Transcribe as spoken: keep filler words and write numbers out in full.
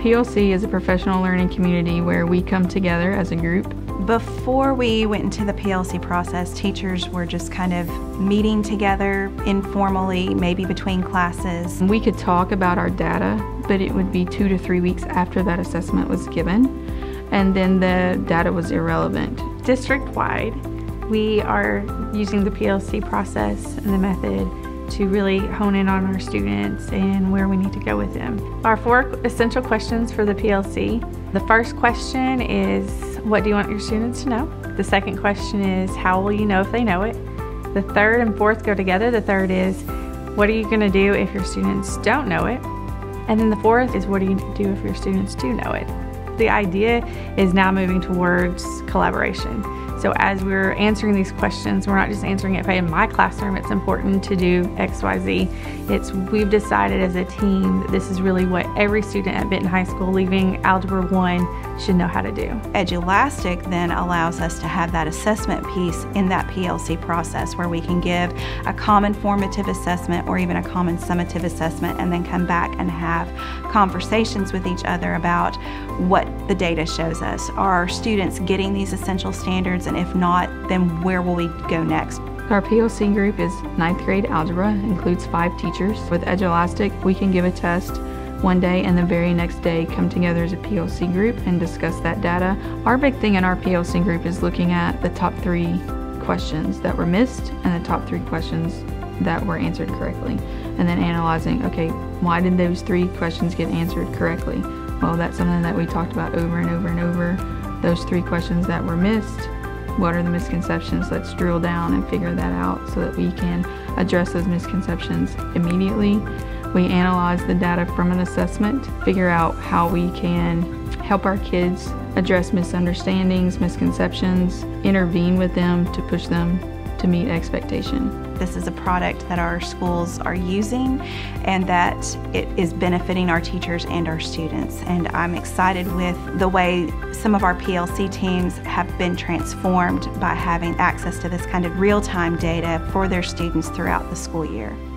P L C is a professional learning community where we come together as a group. Before we went into the P L C process, teachers were just kind of meeting together informally, maybe between classes. We could talk about our data, but it would be two to three weeks after that assessment was given, and then the data was irrelevant. District-wide, we are using the P L C process and the method to really hone in on our students and where we need to go with them. Our four essential questions for the P L C. The first question is, what do you want your students to know? The second question is, how will you know if they know it? The third and fourth go together. The third is, what are you going to do if your students don't know it? And then the fourth is, what do you do if your students do know it? The idea is now moving towards collaboration. So as we're answering these questions, we're not just answering it, hey, in my classroom it's important to do X, Y, Z. It's, we've decided as a team that this is really what every student at Benton High School leaving Algebra one should know how to do. Edulastic then allows us to have that assessment piece in that P L C process where we can give a common formative assessment or even a common summative assessment and then come back and have conversations with each other about what the data shows us. Are our students getting these essential standards, and if not, then where will we go next? Our P L C group is ninth grade algebra, includes five teachers. With Edulastic, we can give a test one day and the very next day come together as a P L C group and discuss that data. Our big thing in our P L C group is looking at the top three questions that were missed and the top three questions that were answered correctly, and then analyzing, okay, why did those three questions get answered correctly? Well, that's something that we talked about over and over and over. Those three questions that were missed, what are the misconceptions? Let's drill down and figure that out so that we can address those misconceptions immediately. We analyze the data from an assessment, figure out how we can help our kids address misunderstandings, misconceptions, intervene with them to push them to meet expectation. This is a product that our schools are using and that it is benefiting our teachers and our students. And I'm excited with the way some of our P L C teams have been transformed by having access to this kind of real-time data for their students throughout the school year.